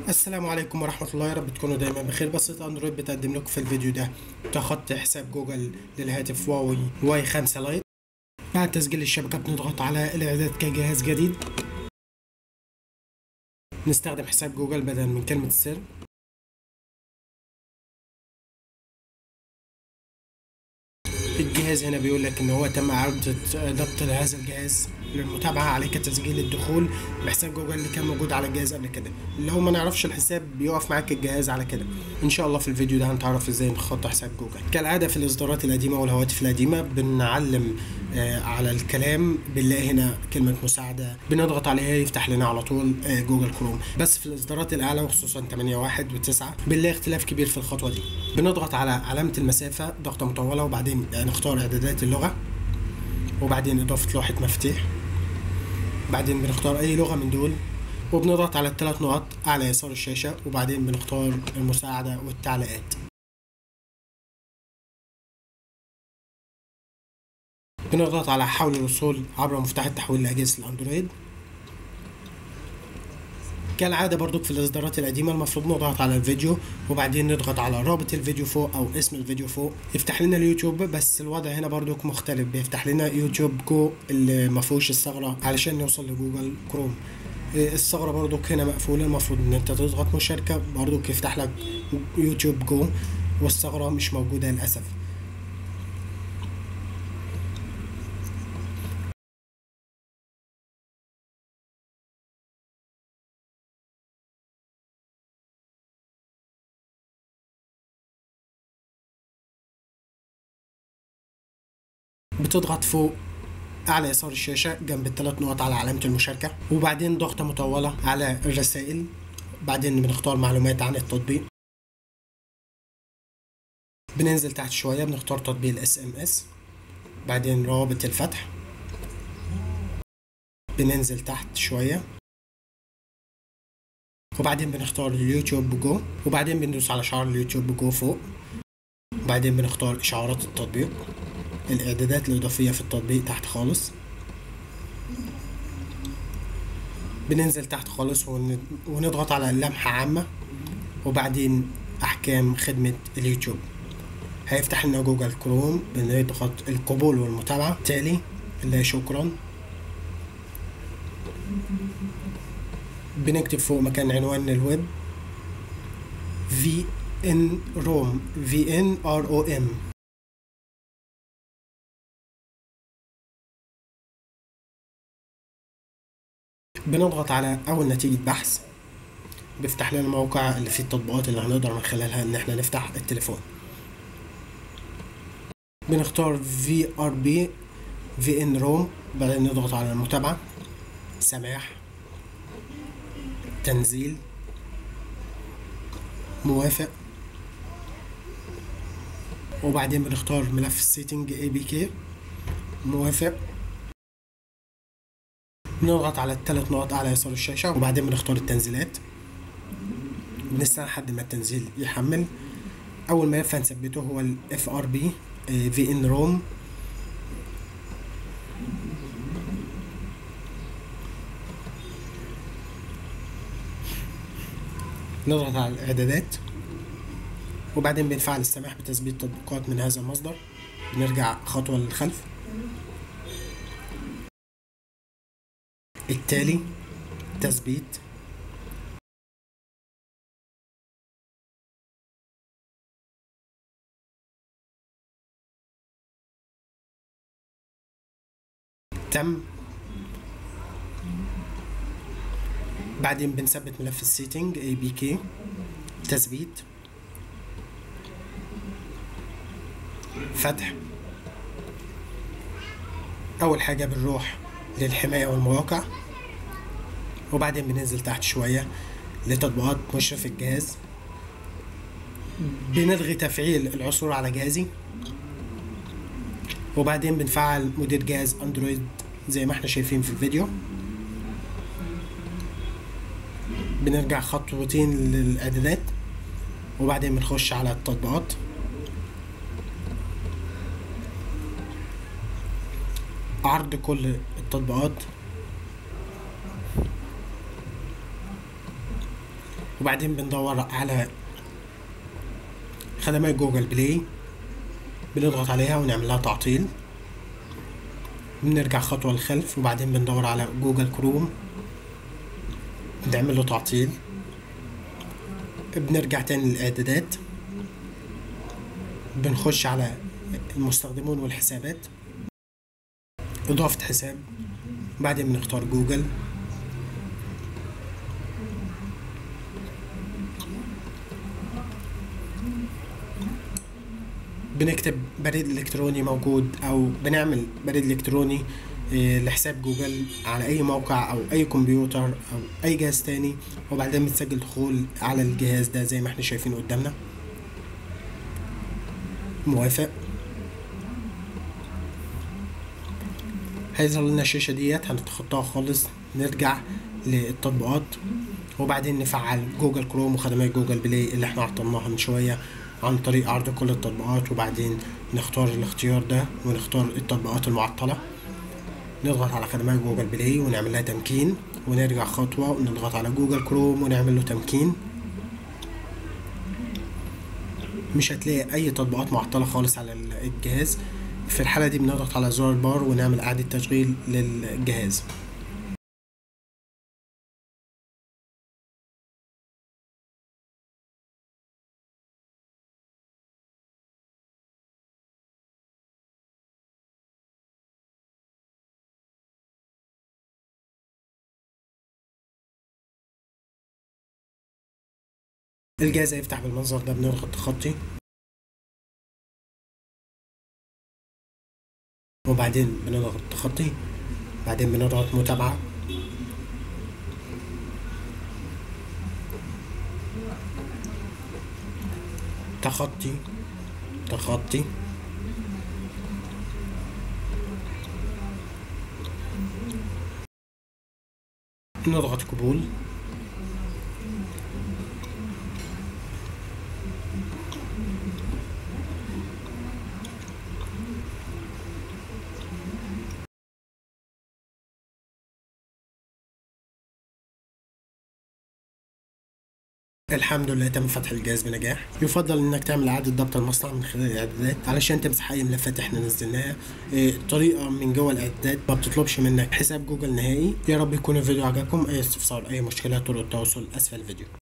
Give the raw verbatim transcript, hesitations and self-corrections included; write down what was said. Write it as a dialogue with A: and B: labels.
A: السلام عليكم ورحمة الله، يا رب تكونوا دايما بخير. بسيط اندرويد بتقدم لكم في الفيديو ده تخطي حساب جوجل للهاتف هواوي واي خمسة لايت. بعد تسجيل الشبكة بنضغط على الاعداد كجهاز جديد، نستخدم حساب جوجل بدلا من كلمة السر. الجهاز هنا بيقول لك ان هو تم عودة ضبط هذا الجهاز للمتابعة، عليك تسجيل الدخول بحساب جوجل اللي كان موجود على الجهاز قبل كده. لو ما نعرفش الحساب بيقف معاك الجهاز على كده. ان شاء الله في الفيديو ده هنتعرف ازاي نخطي حساب جوجل. كالعادة في الاصدارات القديمة والهواتف القديمة بنعلم آه على الكلام، بنلاقي هنا كلمة مساعدة بنضغط عليها يفتح لنا على طول آه جوجل كروم. بس في الاصدارات الاعلى وخصوصا ثمانية واحد وتسعة بنلاقي اختلاف كبير في الخطوة دي. بنضغط على علامة المسافة ضغطة مطولة، وبعدين نختار اعدادات اللغة، وبعدين اضافة لوحة مفاتيح، بعدين بنختار اي لغة من دول وبنضغط على الثلاث نقط اعلى يسار الشاشة، وبعدين بنختار المساعدة والتعليقات. بنضغط على حول الوصول عبر مفتاح التحويل لأجهزة الأندرويد. كالعادة برضو في الإصدارات القديمة المفروض نضغط على الفيديو، وبعدين نضغط على رابط الفيديو فوق أو اسم الفيديو فوق، يفتح لنا اليوتيوب. بس الوضع هنا برضو مختلف، بيفتح لنا يوتيوب جو اللي مفهوش الثغرة علشان نوصل لجوجل كروم. الثغرة برضو هنا مقفولة، المفروض إن أنت تضغط مشاركة برضو يفتح لك يوتيوب جو، والثغرة مش موجودة للأسف. بتضغط فوق أعلى يسار الشاشة جنب الثلاث نقط على علامة المشاركة، وبعدين ضغطة مطولة على الرسائل، بعدين بنختار معلومات عن التطبيق. بننزل تحت شوية بنختار تطبيق الاس ام اس، بعدين روابط الفتح. بننزل تحت شوية وبعدين بنختار اليوتيوب جو، وبعدين بندوس على شعار اليوتيوب جو فوق، وبعدين بنختار إشعارات التطبيق، الإعدادات الإضافية في التطبيق تحت خالص. بننزل تحت خالص ونضغط على لمحة عامة، وبعدين أحكام خدمة اليوتيوب. هيفتح لنا جوجل كروم، بنضغط القبول والمتابعة، تالي اللي شكرا. بنكتب فوق مكان عنوان الويب في ان روم في ان ار او ام. بنضغط على اول نتيجة بحث، بيفتح لنا الموقع اللي فيه التطبيقات اللي هنقدر من خلالها ان احنا نفتح التليفون. بنختار في ار بي في ان روم، بعدين نضغط على المتابعة، سماح، تنزيل، موافق، وبعدين بنختار ملف السيتنج اي بي كي، موافق. بنضغط على الثلاث نقط على يسار الشاشة، وبعدين بنختار التنزيلات. بنستنى لحد ما التنزيل يحمل. أول ملف هنثبته هو ال اف ار بي في ان روم. نضغط على الإعدادات، وبعدين بنفعل السماح بتثبيت تطبيقات من هذا المصدر. بنرجع خطوة للخلف، التالي، تثبيت، تم. بعدين بنثبت ملف السيتنج اي بي كي، تثبيت، فتح. اول حاجة بنروح للحماية والمواقع، وبعدين بننزل تحت شوية لتطبيقات مشرف الجهاز. بنلغي تفعيل العثور على جهازي، وبعدين بنفعل مدير جهاز اندرويد زي ما احنا شايفين في الفيديو. بنرجع خطوتين للاعدادات، وبعدين بنخش على التطبيقات. عرض كل التطبيقات، وبعدين بندور على خدمات جوجل بلاي، بنضغط عليها ونعمل لها تعطيل، بنرجع خطوة للخلف وبعدين بندور على جوجل كروم، بنعمل له تعطيل، بنرجع تاني للإعدادات، بنخش على المستخدمون والحسابات، إضافة حساب، بعدين بنختار جوجل، بنكتب بريد إلكتروني موجود أو بنعمل بريد إلكتروني لحساب جوجل على أي موقع أو أي كمبيوتر أو أي جهاز تاني، وبعدين بنسجل دخول على الجهاز ده زي ما احنا شايفين قدامنا. موافق. هيظهر لنا الشاشة ديت هنتخطاها خالص، نرجع للتطبيقات وبعدين نفعل جوجل كروم وخدمات جوجل بلاي اللي احنا عطلناها من شوية عن طريق عرض كل التطبيقات، وبعدين نختار الاختيار ده ونختار التطبيقات المعطلة، نضغط على خدمات جوجل بلاي ونعمل لها تمكين، ونرجع خطوة ونضغط على جوجل كروم ونعمل له تمكين. مش هتلاقي اي تطبيقات معطلة خالص على الجهاز. في الحالة دي بنضغط على زرار البار ونعمل اعادة تشغيل للجهاز. الجهاز هيفتح بالمنظر ده، بنضغط تخطي وبعدين بنضغط تخطي، بعدين بنضغط متابعة، تخطي تخطي، نضغط قبول، الحمد لله تم فتح الجهاز بنجاح. يفضل انك تعمل اعاده ضبط المصنع من خلال الاعدادات علشان تمسح اي ملفات احنا نزلناها. الطريقه من جوه الاعدادات ما بتطلبش منك حساب جوجل نهائي. يا رب يكون الفيديو عجبكم. اي استفسار اي مشكله طرق التواصل اسفل الفيديو.